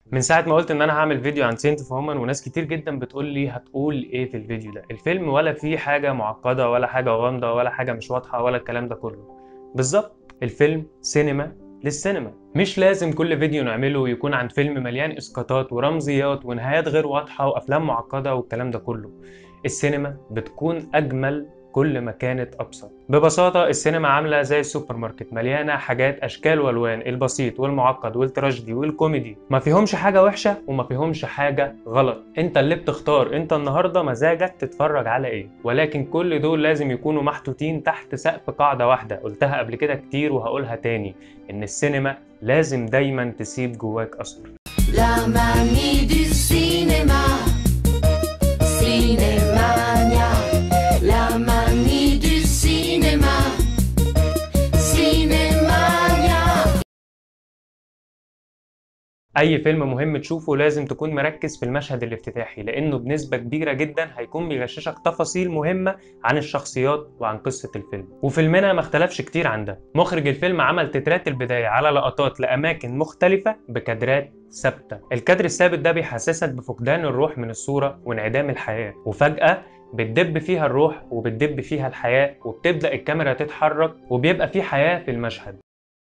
من ساعة ما قلت ان انا هعمل فيديو عن سنت اوف وومن، وناس كتير جدا بتقول لي هتقول ايه في الفيديو ده. الفيلم ولا فيه حاجة معقدة ولا حاجة غامضة ولا حاجة مش واضحة ولا الكلام ده كله. بالظبط، الفيلم سينما للسينما. مش لازم كل فيديو نعمله يكون عن فيلم مليان اسقاطات ورمزيات ونهايات غير واضحة وافلام معقدة والكلام ده كله. السينما بتكون اجمل كل ما كانت ابسط. ببساطه السينما عامله زي السوبر ماركت، مليانه حاجات اشكال والوان، البسيط والمعقد والتراجيدي والكوميدي. ما فيهمش حاجه وحشه وما فيهمش حاجه غلط، انت اللي بتختار انت النهارده مزاجك تتفرج على ايه. ولكن كل دول لازم يكونوا محطوطين تحت سقف قاعده واحده، قلتها قبل كده كتير وهقولها تاني، ان السينما لازم دايما تسيب جواك اثر. La manie du cinéma, cinémania. La manie du cinéma, cinémania. اي فيلم مهم تشوفه لازم تكون مركز في المشهد الافتتاحي، لانه بنسبة كبيرة جدا هيكون بيغششك تفاصيل مهمة عن الشخصيات وعن قصة الفيلم. وفيلمنا ما اختلفش كتير عن ده. مخرج الفيلم عمل تترات البداية على لقطات لأماكن مختلفة بكادرات ثابتة. الكادر الثابت ده بيحسسك بفقدان الروح من الصورة وانعدام الحياة، وفجأة بتدب فيها الروح وبتدب فيها الحياة، وبتبدأ الكاميرا تتحرك وبيبقى في حياة في المشهد.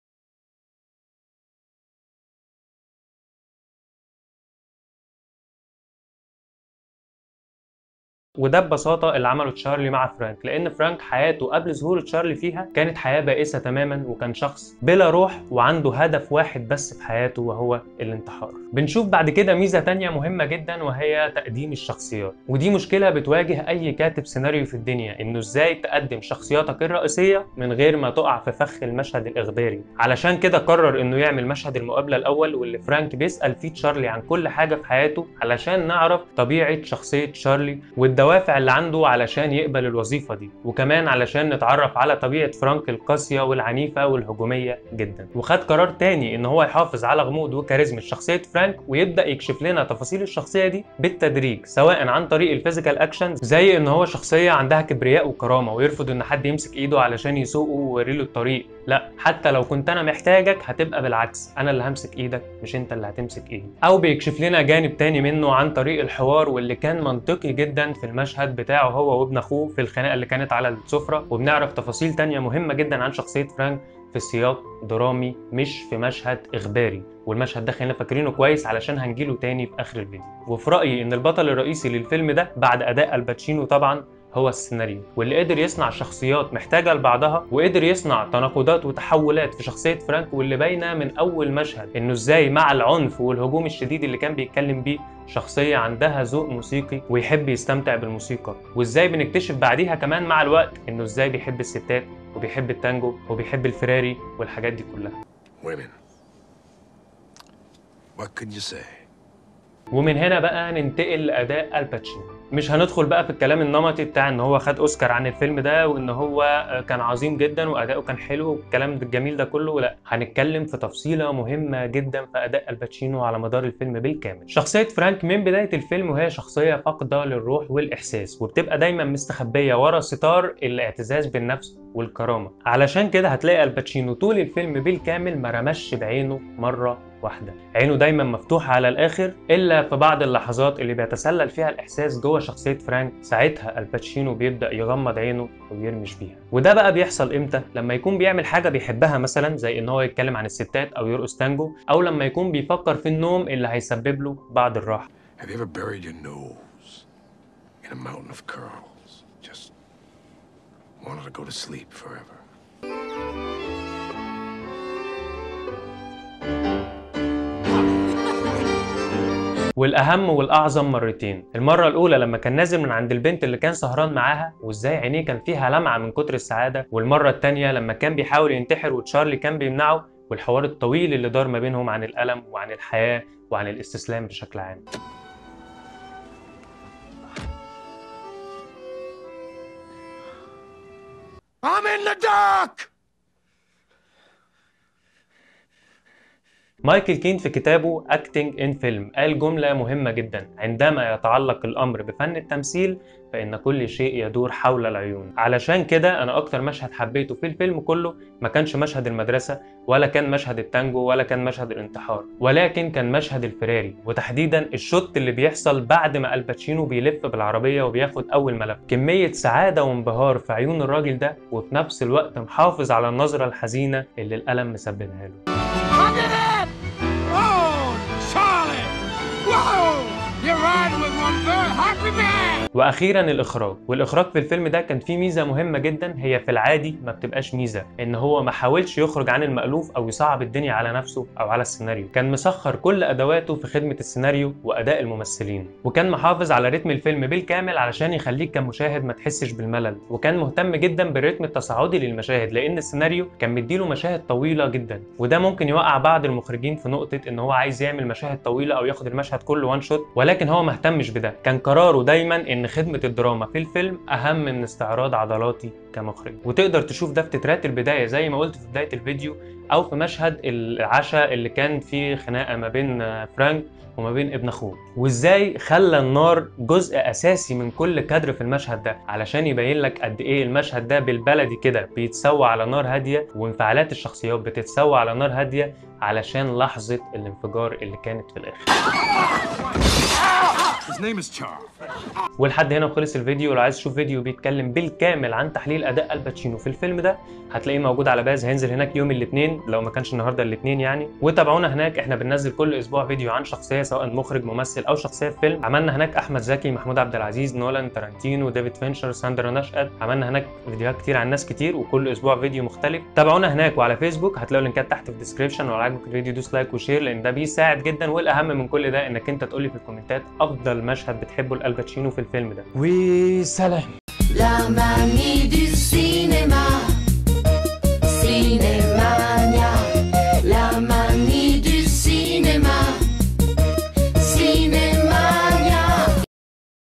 وده ببساطة اللي عمله تشارلي مع فرانك، لأن فرانك حياته قبل ظهور تشارلي فيها كانت حياة بائسة تماما، وكان شخص بلا روح وعنده هدف واحد بس في حياته وهو الانتحار. بنشوف بعد كده ميزة تانية مهمة جدا، وهي تقديم الشخصيات. ودي مشكلة بتواجه أي كاتب سيناريو في الدنيا، إنه إزاي تقدم شخصياتك الرئيسية من غير ما تقع في فخ المشهد الإخباري. علشان كده قرر إنه يعمل مشهد المقابلة الأول، واللي فرانك بيسأل فيه تشارلي عن كل حاجة في حياته علشان نعرف طبيعة شخصية تشارلي والدوافع اللي عنده علشان يقبل الوظيفة دي، وكمان علشان نتعرف على طبيعة فرانك القاسية والعنيفة والهجومية جدا. وخد قرار تاني ان هو يحافظ على غموض وكاريزما شخصية فرانك، ويبدأ يكشف لنا تفاصيل الشخصية دي بالتدريج، سواء عن طريق الفيزيكال اكشنز زي ان هو شخصية عندها كبرياء وكرامة ويرفض ان حد يمسك ايده علشان يسوقه ويوريله الطريق. لا، حتى لو كنت انا محتاجك هتبقى بالعكس، انا اللي همسك ايدك مش انت اللي هتمسك ايدي. او بيكشف لنا جانب تاني منه عن طريق الحوار، واللي كان منطقي جدا في المشهد بتاعه هو وابن اخوه في الخناقه اللي كانت على السفره. وبنعرف تفاصيل تانية مهمه جدا عن شخصيه فرانك في سياق درامي مش في مشهد اخباري. والمشهد ده خلينا فاكرينه كويس علشان هنجيله تاني في اخر الفيديو. وفي رايي ان البطل الرئيسي للفيلم ده بعد اداء الباتشينو طبعا هو السيناريو، واللي قدر يصنع شخصيات محتاجة لبعضها، وقدر يصنع تناقضات وتحولات في شخصية فرانك، واللي باينة من أول مشهد إنه إزاي مع العنف والهجوم الشديد اللي كان بيتكلم بيه شخصية عندها ذوق موسيقي ويحب يستمتع بالموسيقى. وإزاي بنكتشف بعديها كمان مع الوقت إنه إزاي بيحب الستات وبيحب التانجو وبيحب الفراري والحاجات دي كلها. Women. What could you say? ومن هنا بقى ننتقل لأداء الباتشينو. مش هندخل بقى في الكلام النمطي بتاع ان هو خد اوسكار عن الفيلم ده وان هو كان عظيم جدا واداؤه كان حلو والكلام الجميل ده كله، لا، هنتكلم في تفصيلة مهمة جدا في اداء الباتشينو على مدار الفيلم بالكامل. شخصية فرانك من بداية الفيلم وهي شخصية فاقدة للروح والاحساس، وبتبقى دايما مستخبية ورا ستار الاعتزاز بالنفس والكرامة. علشان كده هتلاقي الباتشينو طول الفيلم بالكامل ما رمش بعينه مرة واحدة، عينه دايما مفتوحة على الآخر، إلا في بعض اللحظات اللي بيتسلل فيها الإحساس جوه شخصية فرانك، ساعتها الباتشينو بيبدأ يغمض عينه ويرمش بيها. وده بقى بيحصل إمتى؟ لما يكون بيعمل حاجة بيحبها، مثلا زي إن هو يتكلم عن الستات أو يرقص تانجو، أو لما يكون بيفكر في النوم اللي هيسبب له بعض الراحة. Have you ever buried your nose in a mountain of curls? Just wanted to go to sleep forever. والاهم والاعظم مرتين. المره الاولى لما كان نازل من عند البنت اللي كان سهران معاها وازاي عينيه كان فيها لمعه من كتر السعاده، والمره الثانيه لما كان بيحاول ينتحر وتشارلي كان بيمنعه، والحوار الطويل اللي دار ما بينهم عن الالم وعن الحياه وعن الاستسلام بشكل عام. I'm in the dark! مايكل كين في كتابه Acting in Film قال جملة مهمة جدا: عندما يتعلق الأمر بفن التمثيل فإن كل شيء يدور حول العيون. علشان كده أنا أكتر مشهد حبيته في الفيلم كله ما كانش مشهد المدرسة، ولا كان مشهد التانجو، ولا كان مشهد الانتحار، ولكن كان مشهد الفراري، وتحديدا الشوت اللي بيحصل بعد ما الباتشينو بيلف بالعربية وبياخد أول ملف. كمية سعادة وانبهار في عيون الراجل ده، وفي نفس الوقت محافظ على النظرة الحزينة اللي الألم مسببها له. واخيرا الاخراج. والاخراج في الفيلم ده كان فيه ميزه مهمه جدا، هي في العادي ما بتبقاش ميزه، ان هو ما حاولش يخرج عن المألوف او يصعب الدنيا على نفسه او على السيناريو. كان مسخر كل ادواته في خدمه السيناريو واداء الممثلين، وكان محافظ على رتم الفيلم بالكامل علشان يخليك كمشاهد ما تحسش بالملل، وكان مهتم جدا بالرتم التصاعدي للمشاهد، لان السيناريو كان مديله مشاهد طويله جدا، وده ممكن يوقع بعض المخرجين في نقطه ان هو عايز يعمل مشاهد طويله او ياخد المشهد كله وان شوت، ولكن هو ما اهتمش بده. كان قراره دايما ان خدمه الدراما في الفيلم اهم من استعراض عضلاتي كمخرج. وتقدر تشوف ده في تترات البدايه زي ما قلت في بدايه الفيديو، او في مشهد العشاء اللي كان فيه خناقه ما بين فرانك وما بين ابن اخوه، وازاي خلى النار جزء اساسي من كل كادر في المشهد ده، علشان يبين لك قد ايه المشهد ده بالبلدي كده بيتسوى على نار هاديه، وانفعالات الشخصيات بتتسوى على نار هاديه علشان لحظه الانفجار اللي كانت في الاخر. ولحد هنا وخلص الفيديو. لو عايز تشوف فيديو بيتكلم بالكامل عن تحليل اداء الباتشينو في الفيلم ده هتلاقيه موجود على باز، هينزل هناك يوم الاثنين لو ما كانش النهارده الاثنين يعني. وتابعونا هناك، احنا بننزل كل اسبوع فيديو عن شخصيه سواء مخرج ممثل او شخصيه في فيلم. عملنا هناك احمد زكي، محمود عبد العزيز، نولان، تارانتينو، ديفيد فينشر، ساندرا نشأت. عملنا هناك فيديوهات كتير عن ناس كتير، وكل اسبوع فيديو مختلف. تابعونا هناك وعلى فيسبوك، هتلاقوا اللينكات تحت في الديسكربشن. ولو عجبك الفيديو دوس لايك وشير، لان ده بيساعد جدا. والاهم من كل ده انك انت تقول لي في الكومنتات افضل مشهد بتحبه لالباتشينو في الفيلم ده. وسلام. La manie du